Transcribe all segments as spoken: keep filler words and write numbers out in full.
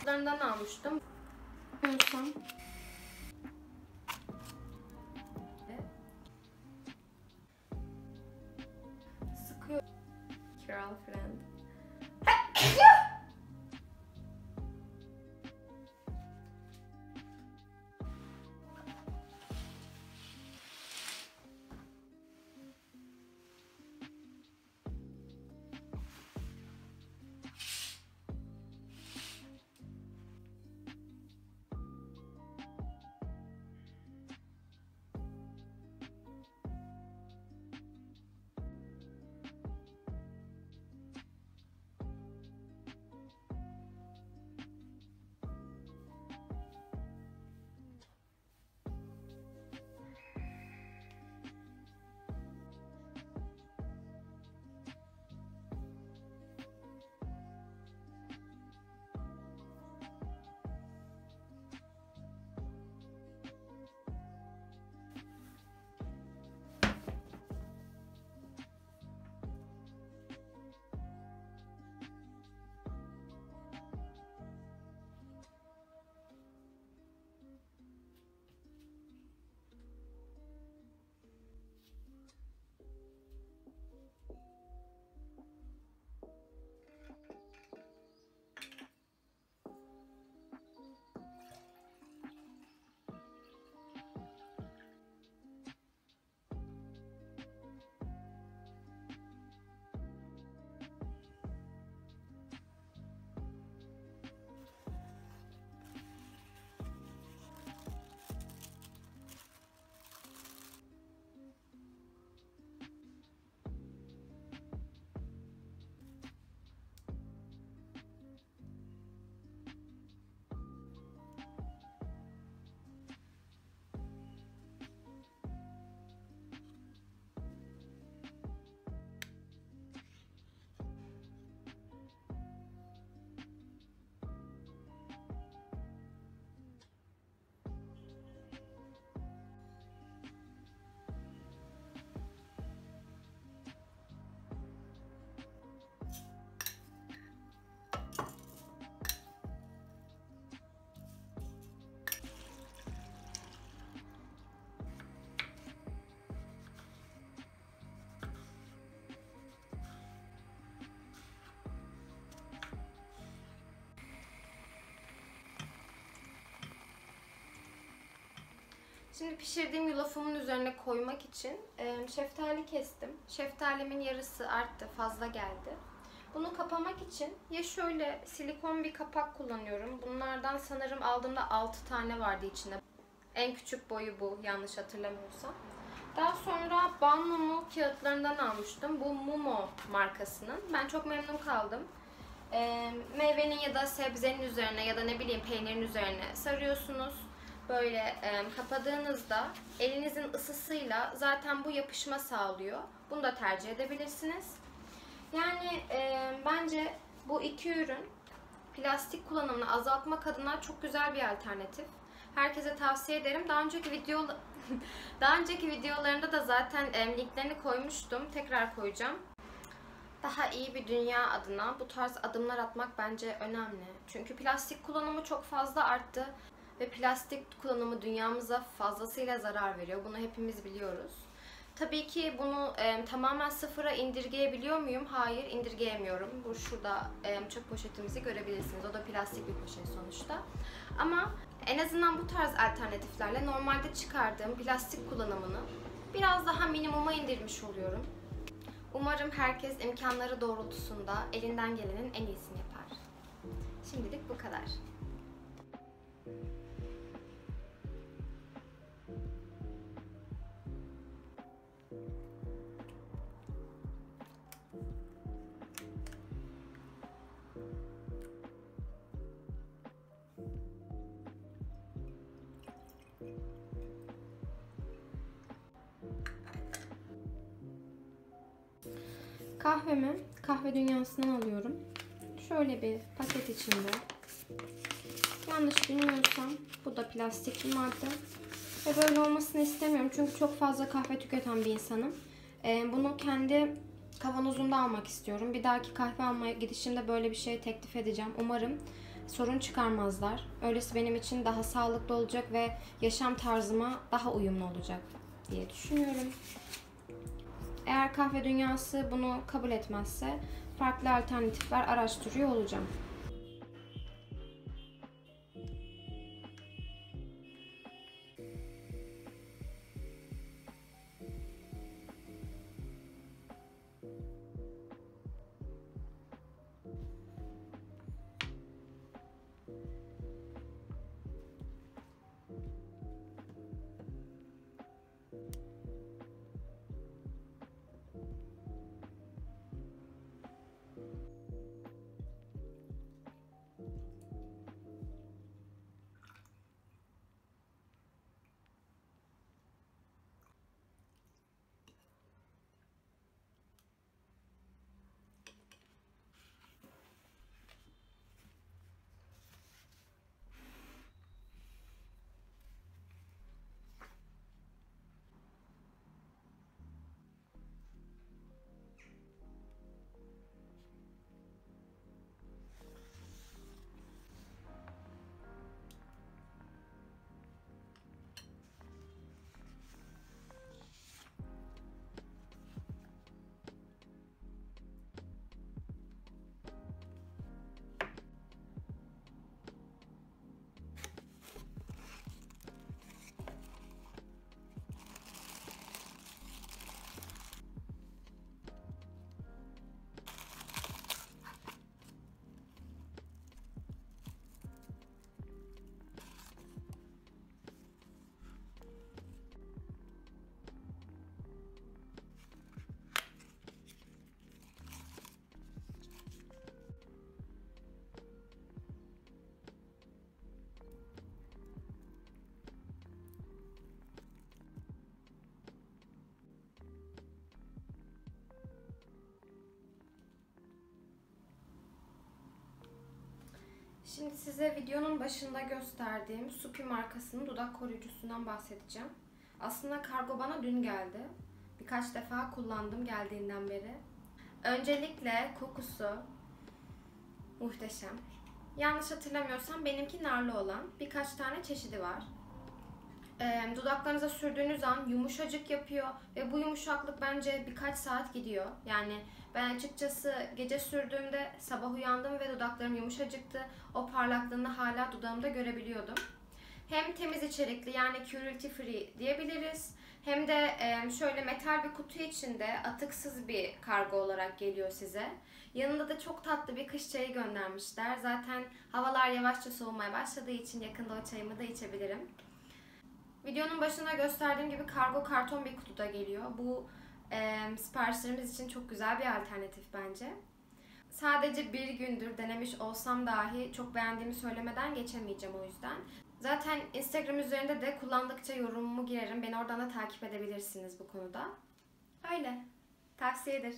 kağıtlarından almıştım. Biliyorsam sıkıyor. Girlfriend. Şimdi pişirdiğim yulafımın üzerine koymak için e, şeftali kestim. Şeftalimin yarısı arttı, fazla geldi. Bunu kapamak için ya şöyle silikon bir kapak kullanıyorum. Bunlardan sanırım aldığımda altı tane vardı içinde. En küçük boyu bu, yanlış hatırlamıyorsam. Daha sonra Banmumu kağıtlarından almıştım. Bu Mumo markasının. Ben çok memnun kaldım. E, meyvenin ya da sebzenin üzerine ya da ne bileyim peynirin üzerine sarıyorsunuz. Böyle e, kapadığınızda elinizin ısısıyla zaten bu yapışma sağlıyor. Bunu da tercih edebilirsiniz. Yani e, bence bu iki ürün plastik kullanımını azaltmak adına çok güzel bir alternatif. Herkese tavsiye ederim. Daha önceki video daha önceki videolarında da zaten e, linklerini koymuştum. Tekrar koyacağım. Daha iyi bir dünya adına bu tarz adımlar atmak bence önemli. Çünkü plastik kullanımı çok fazla arttı. Ve plastik kullanımı dünyamıza fazlasıyla zarar veriyor. Bunu hepimiz biliyoruz. Tabii ki bunu e, tamamen sıfıra indirgeyebiliyor muyum? Hayır, indirgeyemiyorum. Bu şurada e, çöp poşetimizi görebilirsiniz. O da plastik bir poşet sonuçta. Ama en azından bu tarz alternatiflerle normalde çıkardığım plastik kullanımını biraz daha minimuma indirmiş oluyorum. Umarım herkes imkanları doğrultusunda elinden gelenin en iyisini yapar. Şimdilik bu kadar. Kahvemi kahve dünyasından alıyorum. Şöyle bir paket içinde. Yanlış bilmiyorsam bu da plastik bir madde. Ve böyle olmasını istemiyorum çünkü çok fazla kahve tüketen bir insanım. Ee, bunu kendi kavanozumda almak istiyorum. Bir dahaki kahve almaya gidişimde böyle bir şey teklif edeceğim. Umarım sorun çıkarmazlar. Öylesi benim için daha sağlıklı olacak ve yaşam tarzıma daha uyumlu olacak diye düşünüyorum. Eğer kahve dünyası bunu kabul etmezse farklı alternatifler araştırıyor olacağım. Şimdi size videonun başında gösterdiğim Supi markasının dudak koruyucusundan bahsedeceğim. Aslında kargo bana dün geldi. Birkaç defa kullandım geldiğinden beri. Öncelikle kokusu muhteşem. Yanlış hatırlamıyorsam benimki narlı olan birkaç tane çeşidi var. E, dudaklarınıza sürdüğünüz an yumuşacık yapıyor ve bu yumuşaklık bence birkaç saat gidiyor. Yani ben açıkçası gece sürdüğümde sabah uyandım ve dudaklarım yumuşacıktı. O parlaklığını hala dudağımda görebiliyordum. Hem temiz içerikli yani cruelty free diyebiliriz. Hem de şöyle metal bir kutu içinde atıksız bir kargo olarak geliyor size. Yanında da çok tatlı bir kış çayı göndermişler. Zaten havalar yavaşça soğumaya başladığı için yakında o çayımı da içebilirim. Videonun başında gösterdiğim gibi kargo karton bir kutuda geliyor. Bu e, siparişlerimiz için çok güzel bir alternatif bence. Sadece bir gündür denemiş olsam dahi çok beğendiğimi söylemeden geçemeyeceğim o yüzden. Zaten Instagram üzerinde de kullandıkça yorumumu girerim. Beni oradan da takip edebilirsiniz bu konuda. Öyle. Tavsiyedir.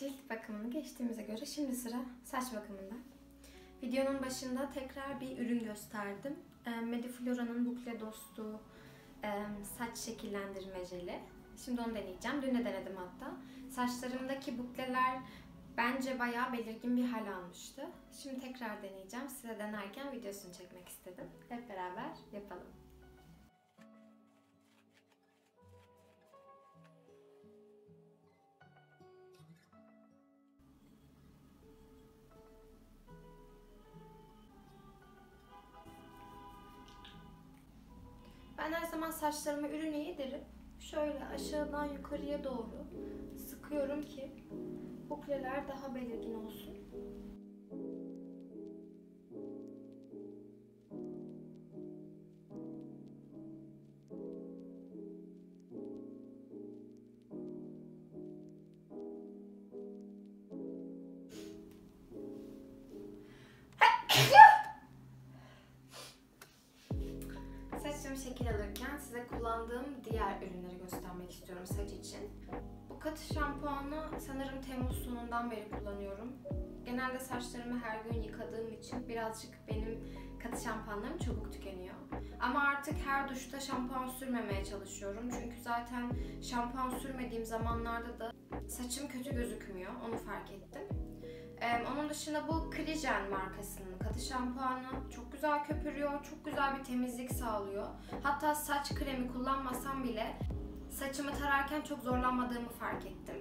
Cilt bakımını geçtiğimize göre şimdi sıra saç bakımında. Videonun başında tekrar bir ürün gösterdim. Mediflora'nın Bukle Dostu saç şekillendirme jeli. Şimdi onu deneyeceğim. Dün de denedim hatta. Saçlarımdaki bukleler bence bayağı belirgin bir hal almıştı. Şimdi tekrar deneyeceğim. Size denerken videosunu çekmek istedim. Hep beraber yapalım. Ben her zaman saçlarıma ürünü yedirip şöyle aşağıdan yukarıya doğru sıkıyorum ki bukleler daha belirgin olsun. Saçımı şekil alırken size kullandığım diğer ürünleri göstermek istiyorum saç için. Bu katı şampuanı sanırım Temmuz sonundan beri kullanıyorum. Genelde saçlarımı her gün yıkadığım için birazcık benim katı şampuanlarım çabuk tükeniyor. Ama artık her duşta şampuan sürmemeye çalışıyorum. Çünkü zaten şampuan sürmediğim zamanlarda da saçım kötü gözükmüyor. Onu fark ettim. Ee, onun dışında bu Klijen markasının katı şampuanı çok güzel köpürüyor, çok güzel bir temizlik sağlıyor. Hatta saç kremi kullanmasam bile saçımı tararken çok zorlanmadığımı fark ettim.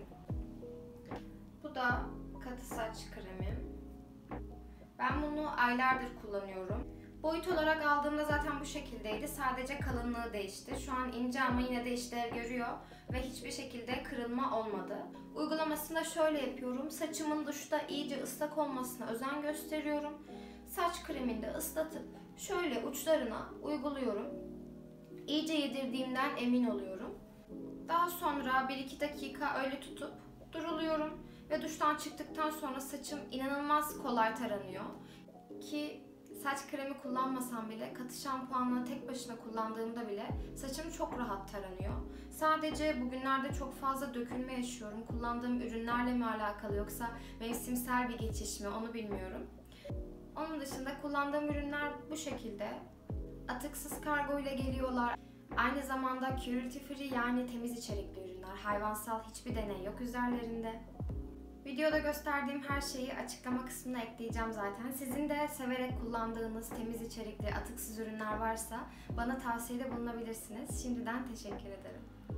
Bu da katı saç kremim. Ben bunu aylardır kullanıyorum. Boyut olarak aldığımda zaten bu şekildeydi. Sadece kalınlığı değişti. Şu an ince ama yine de işlev görüyor ve hiçbir şekilde kırılma olmadı. Uygulamasını da şöyle yapıyorum. Saçımın duşta iyice ıslak olmasına özen gösteriyorum. Saç kremini de ıslatıp şöyle uçlarına uyguluyorum. İyice yedirdiğimden emin oluyorum. Daha sonra bir iki dakika öyle tutup duruluyorum ve duştan çıktıktan sonra saçım inanılmaz kolay taranıyor. Ki saç kremi kullanmasam bile, katı şampuanla tek başına kullandığımda bile saçım çok rahat taranıyor. Sadece bugünlerde çok fazla dökülme yaşıyorum. Kullandığım ürünlerle mi alakalı yoksa mevsimsel bir geçiş mi onu bilmiyorum. Onun dışında kullandığım ürünler bu şekilde. Atıksız kargo ile geliyorlar. Aynı zamanda cruelty free yani temiz içerikli ürünler. Hayvansal hiçbir deney yok üzerlerinde. Videoda gösterdiğim her şeyi açıklama kısmına ekleyeceğim zaten. Sizin de severek kullandığınız temiz içerikli, atıksız ürünler varsa bana tavsiyede bulunabilirsiniz. Şimdiden teşekkür ederim.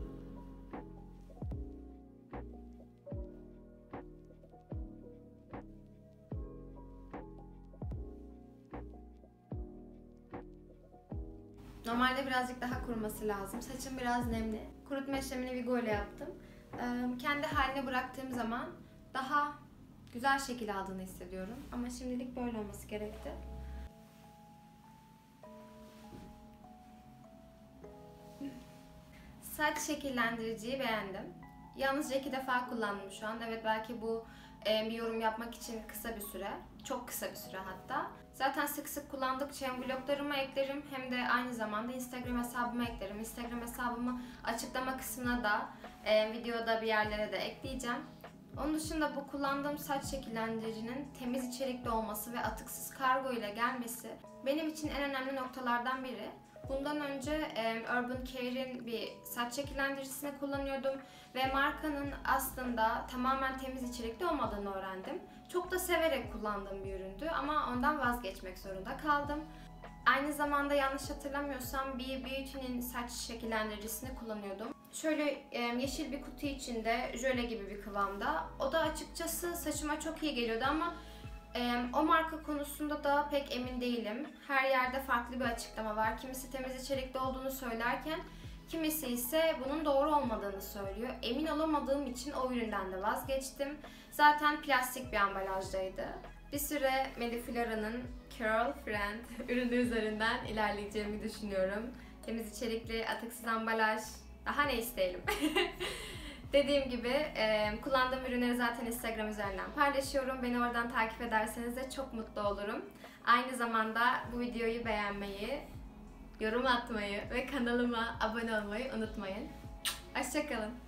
Normalde birazcık daha kuruması lazım. Saçım biraz nemli. Kurutma işlemini Vigo ile yaptım. Kendi haline bıraktığım zaman daha güzel şekil aldığını hissediyorum. Ama şimdilik böyle olması gerekti. Saç şekillendiriciyi beğendim. Yalnızca iki defa kullandım şu an. Evet, belki bu bir yorum yapmak için kısa bir süre. Çok kısa bir süre hatta. Zaten sık sık kullandıkça hem vloglarıma eklerim hem de aynı zamanda Instagram hesabıma eklerim. Instagram hesabımı açıklama kısmına da e, videoda bir yerlere de ekleyeceğim. Onun dışında bu kullandığım saç şekillendiricinin temiz içerikli olması ve atıksız kargo ile gelmesi benim için en önemli noktalardan biri. Bundan önce e, Urban Care'in bir saç şekillendiricisini kullanıyordum ve markanın aslında tamamen temiz içerikli olmadığını öğrendim. Çok da severek kullandığım bir üründü ama ondan vazgeçmek zorunda kaldım. Aynı zamanda yanlış hatırlamıyorsam bir Beauty'nin saç şekillendiricisini kullanıyordum. Şöyle e, yeşil bir kutu içinde jöle gibi bir kıvamda. O da açıkçası saçıma çok iyi geliyordu ama e, o marka konusunda da pek emin değilim. Her yerde farklı bir açıklama var. Kimisi temiz içerikli olduğunu söylerken kimisi ise bunun doğru olmadığını söylüyor. Emin olamadığım için o üründen de vazgeçtim. Zaten plastik bir ambalajdaydı. Bir süre Mediflora'nın Curl Friend ürünü üzerinden ilerleyeceğimi düşünüyorum. Temiz içerikli, atıksız ambalaj, daha ne isteyelim. Dediğim gibi e, kullandığım ürünleri zaten Instagram üzerinden paylaşıyorum. Beni oradan takip ederseniz de çok mutlu olurum. Aynı zamanda bu videoyu beğenmeyi, yorum atmayı ve kanalıma abone olmayı unutmayın. Hoşça kalın.